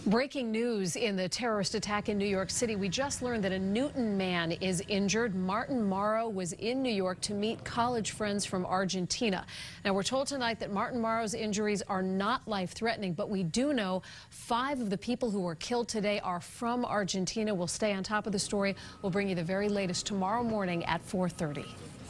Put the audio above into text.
Breaking news in the terrorist attack in New York City. We just learned that a Newton man is injured. Martin Mauro was in New York to meet college friends from Argentina. Now, we're told tonight that Martin Mauro's injuries are not life-threatening, but we do know 5 of the people who were killed today are from Argentina. We'll stay on top of the story. We'll bring you the very latest tomorrow morning at 4:30.